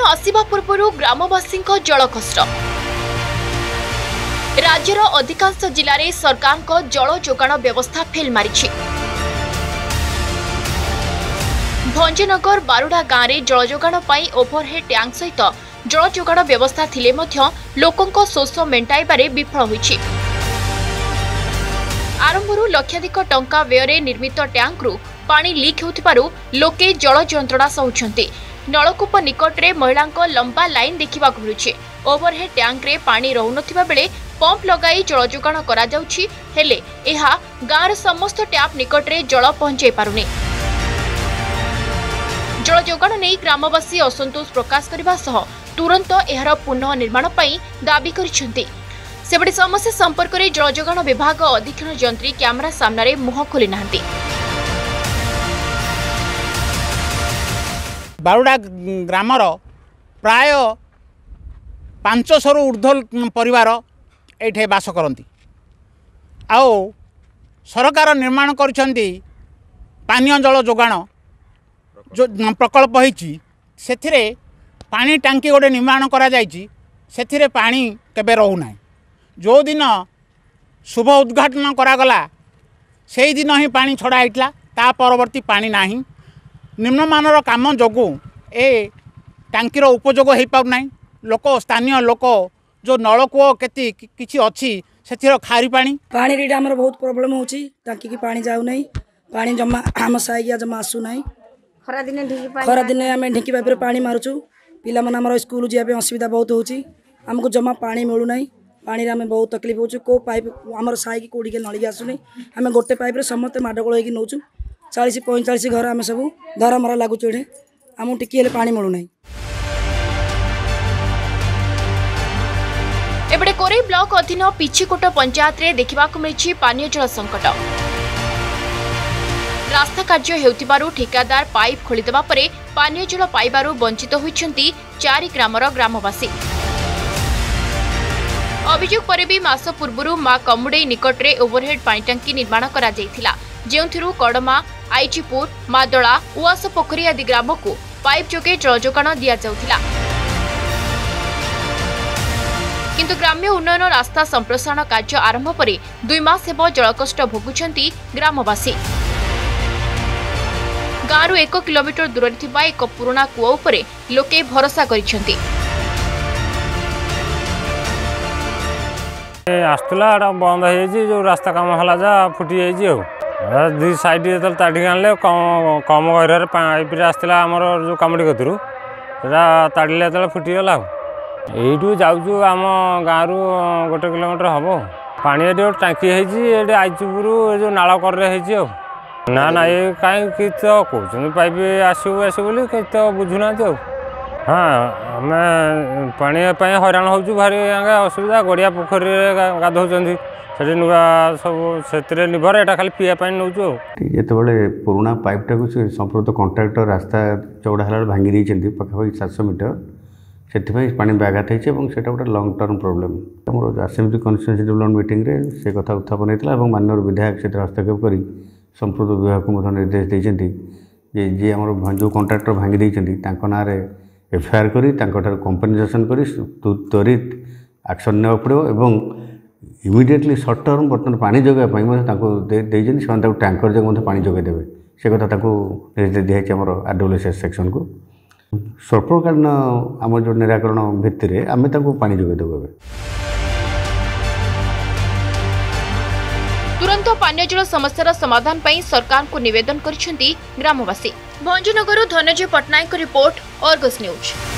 बन्या आसिबा पूर्व ग्रामवासी जल कष्ट। राज्यर अधिकांश जिले में सरकार को जल जोगाण व्यवस्था फेल मारी। भंजनगर बारुडा गाँव में जल जोगाण ओभरहेड टैंक सहित जल जोगाण व्यवस्था थिले मध्य लोकों शोष मेंटाइबारे विफल होइछि। आरंभरू लक्षाधिक टंका व्यय निर्मित टैंक रु पानी लीक होथिबारु लोके जल जंत्रणा सहुछन्ति। नलकूप निकट में महिला लंबा लाइन देखा मिलुछि। ओभरहेड टैंक रे पानी रहुनथिबा बेले पंप लगाई जल जोगाण करा जाउछि, हेले एहा गाँर समस्त टैप निकट में जल पहुंचाई पारुनी। जल जोगाण नहीं ग्रामवासी असंतोष प्रकाश करने सह तुरंत एहार पुनः निर्माण पई दाबी करिसेंति। सेबडी समस्या संपर्क में जल जोगाण विभाग अधीक्षण जंत्री कैमरा सामने मुह खोली नाहंती। बारुडा ग्रामर प्राय 500 ऊर्ध्व परिवार एठे बास करती। आओ सरकार निर्माण करिसेंति पानीय जल जोगाण जो प्रकल्प होइछि सेथिरे पानी टांकी गोटे निर्माण करा जाइछि, सेथिरे पानी केबे रहू नाही। जो दिन शुभ उद्घाटन करागला से दिन ही पानी छड़ा होइतला, ता परवर्ती पानी नाही। निम्नमानर काम जोगु ए टांकीर उपयोग हो पाउ नाही। लोक स्थानीय लोक जो नलकूप केती किछि अछि सेथिर खारी पानी रीडा हमर बहुत प्रॉब्लम होछि। टांकी की पानी जाउ नाही, पानी जमा हम साइया जमा आसु नाही। खरा दिन आम ढिंकी पाइप पानी मारुचु। पिला मन हमर स्कूल जाबे असुविधा बहुत होछि। हमको जमा पानी मिलू नाही। पानी रे हमें बहुत तकलीफ होछु। को पाइप हमर साई की कोडी के नळी आसुनी। हमें गोटे पाइप रे समस्त माडगोळ होई नोचु। 40-45 घर आम सब धरा मरा लागु चढ़े। आम टिकी हेले पानी मिलू नाही। एबडे कोरै ब्लॉक अधीन पिछिकोट पंचायत रे देखिबाकु मिछि पानीय जल संकट। रास्ता कार्य हेउतिबारु ठेकादार पाइप खोलिदेबा परे पानीय जल पाइबारु वंचित होइछन्ति 4 ग्रामर ग्रामवासी। अभियोग परे भी मास पूर्वरु मा कमुडे निकट रे ओभरहेड पानी टांकी निर्माण करा जायथिला, जेउथिरु कड़मा, आईचीपुर, मादला, उआस पोखरी आदि ग्राम को पाइप जोगे जल जोगाण दिया जाउथिला। किंतु ग्राम्य उन्नयन रास्ता संप्रसारण कार्य आरंभ परे 2 मास हेब जलकष्ट भोगुछन्ति ग्रामवासी। गाँव 1 किलोमीटर दूर थिबा एक पुराना कूआ उपरे लोके भरोसा करिसेंति। आसला बंद हो जो रास्ता काम हला जा फुटी जाइए। दी साइड जो ताड़ी आने कम गहर पाइप आसला आमर जो कामुडी कतरू ताड़िले जो फुटीगला। यू जाऊँ आम गाँव 1 किलोमीटर हम पानी टांकी है आईचीपुर जो नाल कर ना ना ये कहीं कि तो कहते पाइप आसू आसू बोली कि तो बुझुना। हाँ आम पानी हैरान हो भारी असुविधा। गड़िया पोखरी गाधौं से नुआ सब से निर्भर यहाँ खाली पीवा नौ। जिते पुराना पाइपटा को संपूर्ण कंट्राक्टर रास्ता चौड़ा है भांगी देती पाखापाखि 700 मीटर से पानी व्याघात होती है। गोटे लंग टर्म प्रोब्लेम आम आरसीएमसी कन्स्टिट्यूएंसी डेवलपमेंट मीटिंग रे से कथा उत्थापन होता है। माननीय विधायक से हस्तक्षेप कर संपूर्ण विभाग को निर्देश देते जी आम जो कंट्राक्टर भांगी देती ना एफआईआर करी कंपनसेसन कर त्वरित एक्शन ने पड़ो एवं इमिडिएटली सर्ट टर्म बर्तमान पानी जोगाई टैंकर जगह पानी जोगेदेवे से कथा निर्देश दिखाई आम आरडब्ल्यूएस सेक्शन को स्वल्पकालीन आम जो निराकरण भित्ति आम पानी जोगेदेव। तुरंत पानीय जल समस्यार समाधान पई सरकार को निवेदन करिसेंति ग्रामवासी। Bhanjanagar Dhananjay Patnaik report, Argus news.